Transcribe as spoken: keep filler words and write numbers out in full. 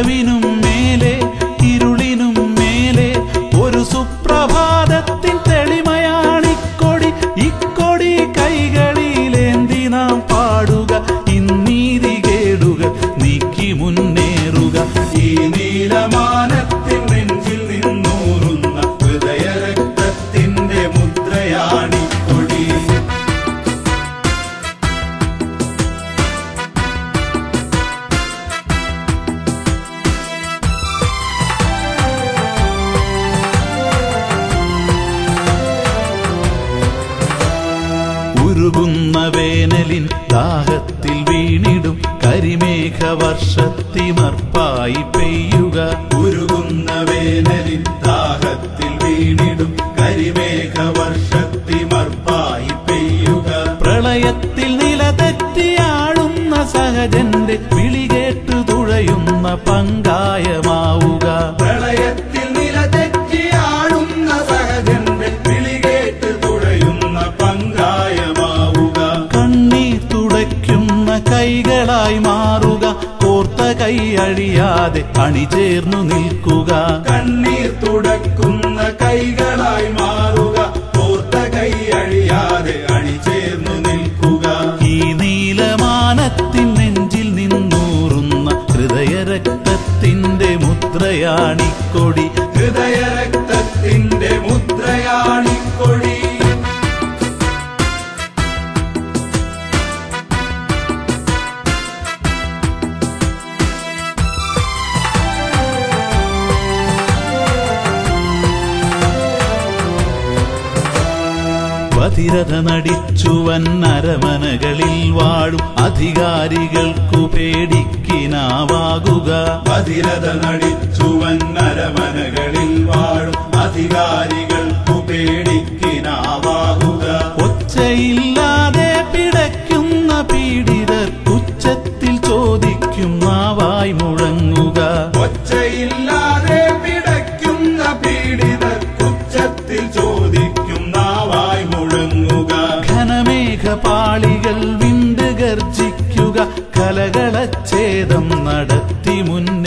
ഇരവിനും മേലെ ഇരുളിനും മേലെ ഒരു സുപ്രഭാതത്തിൻ തെളിമയാണിക്കൊടി. ഇക്കൊടി കൈകളിലേന്തി നാം പാടുക, ഇന്നീതി കേടുകൾ നീക്കി മുന്നേറുക. ഈ നീലമാനത്തിൻ നെഞ്ചിൽ നിന്നൂറുന്ന ഹൃദയരക്തത്തിന്റെ മുദ്രയാണിക്കൊടി. ഉരുകുന്ന വേനലിൻ ദാഹത്തിൽ വീണിടും കരിമേഘ വർഷത്തിമർപ്പായി പെയ്യുക. ഉരുകുന്ന വേനലിൻ ദാഹത്തിൽ വീണിടും കരിമേഘ വർഷത്തിമർപ്പായി പെയ്യുക. പ്രളയത്തിൽ നിലതെറ്റിയാടുന്ന സഹജന്റെ വിളികേട്ടു തുഴയുന്ന പങ്കായമാവുക. പ്രളയത്തിൽ നിലതെറ്റിയാടുന്ന സഹജന്റെ വിളികേട്ട് തുഴയുന്ന പങ്കായമാവുക. കണ്ണീർ തുടയ്ക്കുന്ന കൈകളായി മാറുക, കോർത്ത കൈ അഴിയാതെ അണിചേർന്നു നിൽക്കുക. കണ്ണീർ തുടക്കുന്ന കൈകളായി മാറുക, കോർത്ത കൈ അഴിയാതെ അണിചേർന്നു നിൽക്കുക. ഈ നീലമാനത്തിൻ നെഞ്ചിൽ നിന്നൂറുന്ന ഹൃദയരക്തത്തിന്റെ മുദ്രയാണിക്കൊടി. ഹൃദയരക്തത്തിന്റെ മുദ്രയാണിക്കൊടി. ബധിരത നടിച്ചുവൻ അരമനകളിൽ വാഴും അധികാരികൾക്കു പേടിക്കിനാവാകുക. ബധിരത നടിച്ചുവൻ അരമനകളിൽ വാഴും അധികാരികൾക്കു പേടിക്കിനാവാകുക. ഒച്ചയില്ലാതെ പിടയ്ക്കുന്ന പീഡിതർ ഉച്ചത്തിൽ ചോദിക്കും നാവായി മുഴങ്ങുക. ഒച്ചയില്ലാതെ പിടയ്ക്കുന്ന പീഡിതർ ഉച്ചത്തിൽ ചോദിക്കും നാവായി മുഴങ്ങുക. ഘനമേഘപാളികൾ വിണ്ട് ഗർജിക്കുക, കലകളച്ഛേദം നടത്തി മുൻ